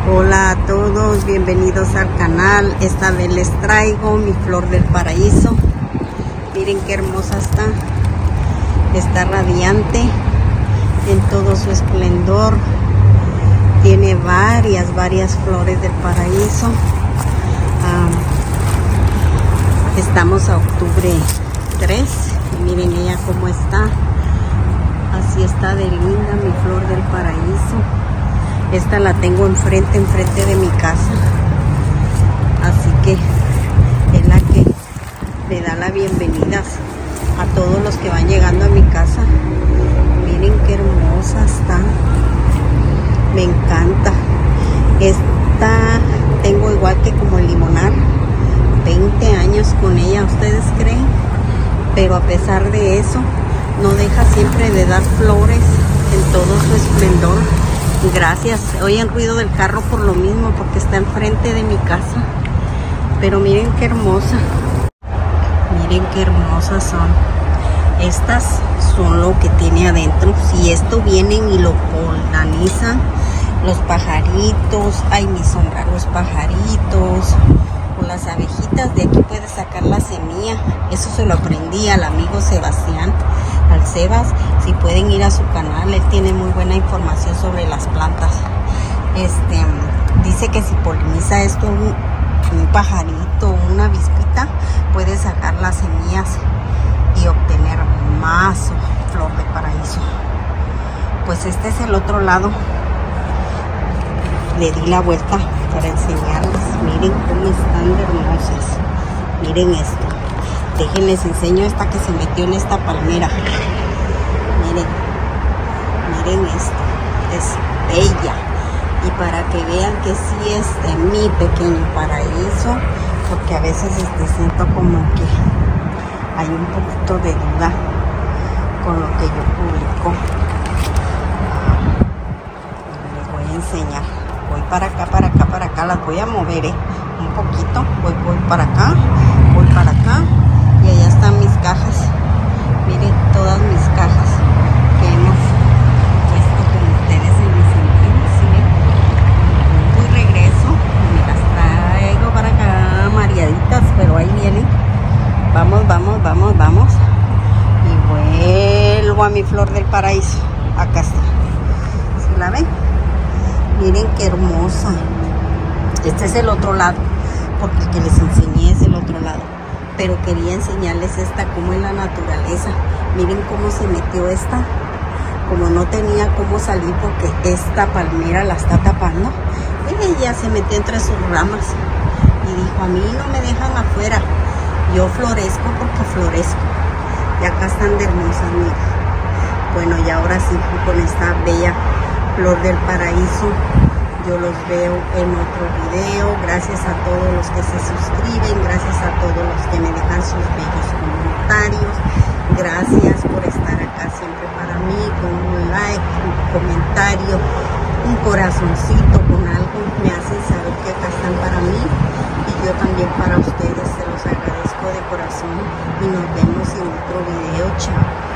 Hola a todos, bienvenidos al canal. Esta vez les traigo mi flor del paraíso. Miren qué hermosa está. Está radiante en todo su esplendor. Tiene varias flores del paraíso. Estamos a octubre 3 y miren ella cómo está. Así está de linda mi flor del paraíso. Esta la tengo enfrente de mi casa. Así que es la que le da la bienvenida a todos los que van llegando a mi casa. Miren qué hermosa está. Me encanta. Esta tengo igual que como el limonar, 20 años con ella, ¿ustedes creen? Pero a pesar de eso, no deja siempre de dar flores en todo su esplendor. Gracias. Oyen ruido del carro por lo mismo, porque está enfrente de mi casa. Pero miren qué hermosa. Miren qué hermosas son. Estas son lo que tiene adentro. Si esto vienen y lo polinizan, los pajaritos, ay, mi sombra, los pajaritos o las abejitas, de aquí puedes sacar la semilla. Eso se lo aprendí al amigo Sebastián, al Sebas. Si pueden ir a su canal, él tiene muy buena información sobre las plantas. Dice que si poliniza esto un pajarito, una avispita, puede sacar las semillas y obtener más flor de paraíso. Pues este es el otro lado. Le di la vuelta para enseñarles. Miren cómo están de hermosas. Miren esto. Déjenles enseño esta que se metió en esta palmera. Miren esto. Es bella. Y para que vean que sí es de mi pequeño paraíso, porque a veces siento como que hay un poquito de duda con lo que yo publico. Les voy a enseñar. Voy para acá, las voy a mover un poquito. Voy para acá, y allá están mis cajas. Miren todas mis cajas que hemos puesto con ustedes en mis envíos. ¿Sí? Y regreso y las traigo para acá mareaditas, pero ahí vienen. Vamos. Y vuelvo a mi flor del paraíso. Acá está. ¿Sí la ven? Miren qué hermosa. Este es el otro lado, porque el que les enseñé es el otro lado. Pero quería enseñarles esta, como en la naturaleza. Miren cómo se metió esta. Como no tenía cómo salir porque esta palmera la está tapando, ella se metió entre sus ramas y dijo: a mí no me dejan afuera. Yo florezco porque florezco. Y acá están de hermosas, miren. Bueno, y ahora sí, con esta bella flor del paraíso, yo los veo en otro video. Gracias a todos los que se suscriben, gracias a todos los que me dejan sus bellos comentarios. Gracias por estar acá siempre para mí, con un like, un comentario, un corazoncito, con algo. Me hacen saber que acá están para mí y yo también para ustedes. Se los agradezco de corazón y nos vemos en otro video. Chao.